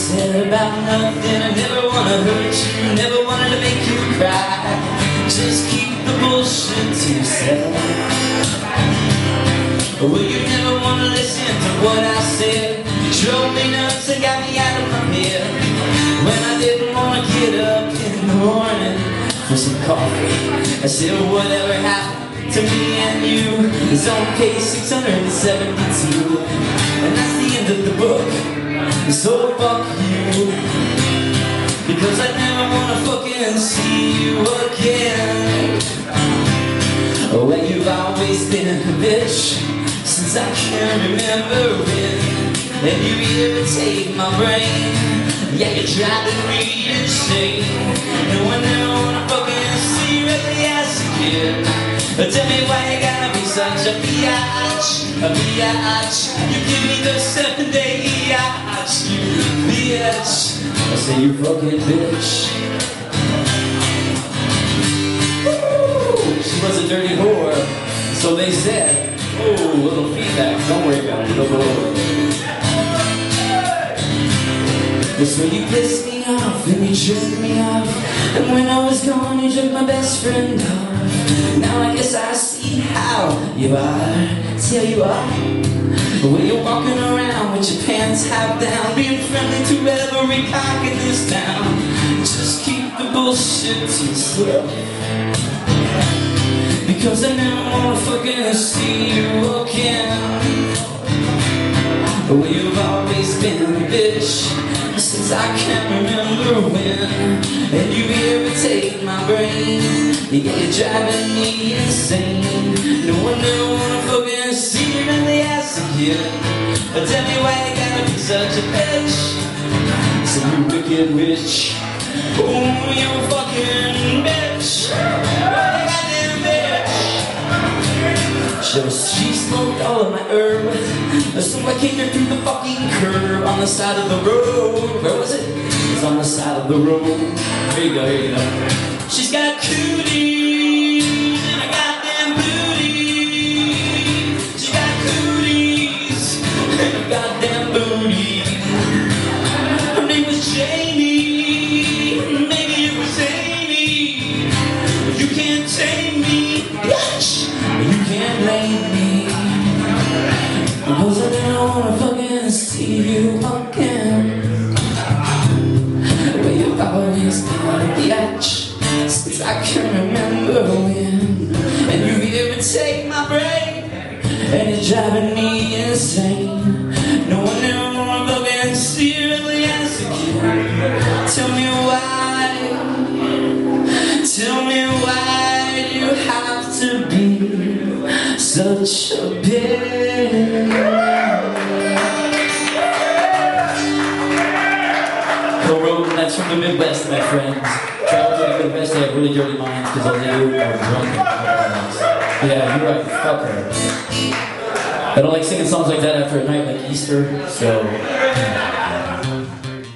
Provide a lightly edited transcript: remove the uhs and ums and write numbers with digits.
said about nothing. I never wanna hurt you, never wanted to make you cry. Just keep the bullshit to yourself. Well, you never wanna listen to what I said. You drove me nuts and got me out of my head. When I didn't wanna get up in the morning for some coffee, I said, whatever happened to me and you is on page 672. And that's the end of the book. So fuck you, because I never wanna fucking see you again. Well, you've always been a bitch since I can remember when. And you irritate my brain. Yeah, you're driving me insane. No one never wanna fucking see you at the ass again. But tell me why you gotta be such a biatch, a biatch. You give me the 7-day biatch, you bitch. I say you fucking bitch. Woo! She was a dirty whore, so they said. Oh, little feedback, don't worry about it, it'll go over. So you pissed me off and you jerked me off, and when I was gone you jerked my best friend off. Now I guess I see how you are. See how you are? When you're walking around with your pants half down, being friendly to every cock in this town. Just keep the bullshit to yourself, because I never wanna fucking see you again. Well, you've always been a bitch since I can't remember when. And you irritate my brain. Yeah, you're driving me insane. No one ever wanna fucking see you in the ass again. But tell me why you gotta be such a bitch. So you wicked witch. Oh, you fucking bitch. Oh, you goddamn bitch. She smoked all of my herb, so I kicked her through the fucking curb on the side of the road. Where was it? It's on the side of the road. Here you go, here you go. She's got cooties and a goddamn booty. She got cooties and a goddamn booty. Her name was Jamie, maybe it was Amy. You can't tame me, bitch. You can't blame me, because I don't wanna fucking see you again. Well, you've always been a bitch since I can remember when. And you irritate my brain, and you're driving me insane. No one ever wanna fucking see you in the ass again. Tell me why, tell me why you have to be such a bitch. Co-wrote, and that's from the Midwest, my friends. Travel to the Midwest, they have really dirty minds because all they do are drunk and alcoholics. Yeah, you're right, fuck her. I don't like singing songs like that after a night like Easter, so...